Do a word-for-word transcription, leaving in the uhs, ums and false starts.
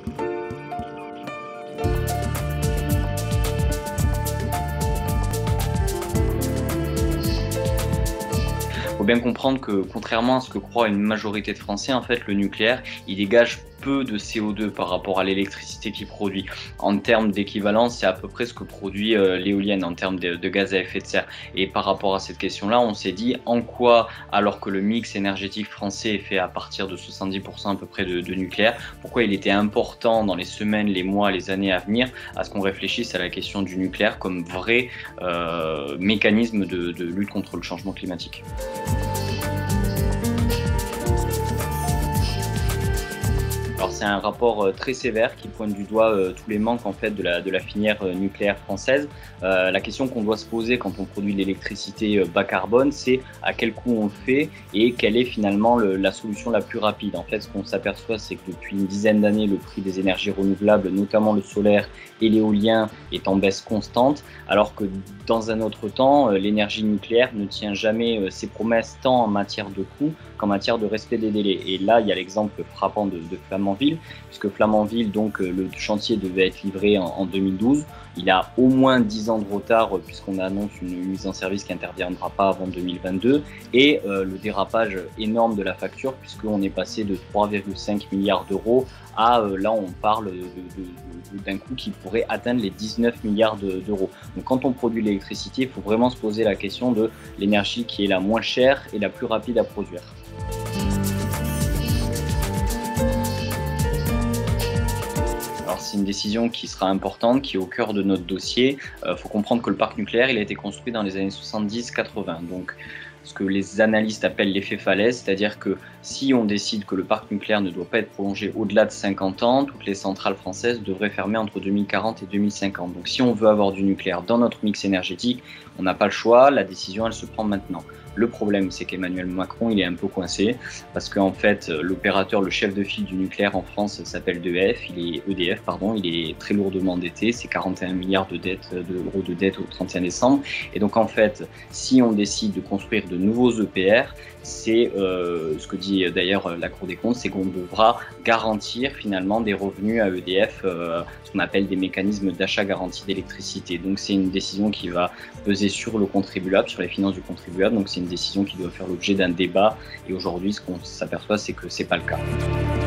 Il faut bien comprendre que, contrairement à ce que croit une majorité de Français, en fait, le nucléaire, il dégage peu de C O deux par rapport à l'électricité qu'il produit. En termes d'équivalence, c'est à peu près ce que produit euh, l'éolienne en termes de, de gaz à effet de serre. Et par rapport à cette question-là, on s'est dit en quoi, alors que le mix énergétique français est fait à partir de soixante-dix pour cent à peu près de, de nucléaire, pourquoi il était important dans les semaines, les mois, les années à venir à ce qu'on réfléchisse à la question du nucléaire comme vrai euh, mécanisme de, de lutte contre le changement climatique. Alors c'est un rapport euh, très sévère qui pointe du doigt euh, tous les manques en fait de la, de la filière euh, nucléaire française. Euh, la question qu'on doit se poser quand on produit de l'électricité euh, bas carbone, c'est à quel coût on le fait et quelle est finalement le, la solution la plus rapide. En fait, ce qu'on s'aperçoit, c'est que depuis une dizaine d'années, le prix des énergies renouvelables, notamment le solaire et l'éolien, est en baisse constante, alors que dans un autre temps, euh, l'énergie nucléaire ne tient jamais euh, ses promesses tant en matière de coût qu'en matière de respect des délais. Et là, il y a l'exemple frappant de, de Flamanville, puisque Flamanville, donc, le chantier devait être livré en, en deux mille douze. Il a au moins dix ans de retard puisqu'on annonce une mise en service qui n'interviendra pas avant deux mille vingt-deux et euh, le dérapage énorme de la facture puisqu'on est passé de trois virgule cinq milliards d'euros à euh, là on parle d'un coût qui pourrait atteindre les dix-neuf milliards d'euros. Donc quand on produit l'électricité, il faut vraiment se poser la question de l'énergie qui est la moins chère et la plus rapide à produire. C'est une décision qui sera importante, qui est au cœur de notre dossier. Il euh, faut comprendre que le parc nucléaire il a été construit dans les années soixante-dix quatre-vingts. Donc, ce que les analystes appellent l'effet falaise, c'est-à-dire que si on décide que le parc nucléaire ne doit pas être prolongé au-delà de cinquante ans, toutes les centrales françaises devraient fermer entre deux mille quarante et deux mille cinquante. Donc si on veut avoir du nucléaire dans notre mix énergétique, on n'a pas le choix, la décision elle se prend maintenant. Le problème, c'est qu'Emmanuel Macron, il est un peu coincé parce qu'en fait, l'opérateur, le chef de file du nucléaire en France s'appelle E D F, il est E D F, pardon, il est très lourdement endetté, c'est quarante et un milliards de dettes, d'euros de dette au trente et un décembre. Et donc en fait, si on décide de construire de nouveaux E P R, c'est euh, ce que dit d'ailleurs la Cour des comptes, c'est qu'on devra garantir finalement des revenus à E D F, euh, ce qu'on appelle des mécanismes d'achat garanti d'électricité. Donc c'est une décision qui va peser sur le contribuable, sur les finances du contribuable. Donc c'est une décision qui doit faire l'objet d'un débat. Et aujourd'hui, ce qu'on s'aperçoit, c'est que c'est pas le cas.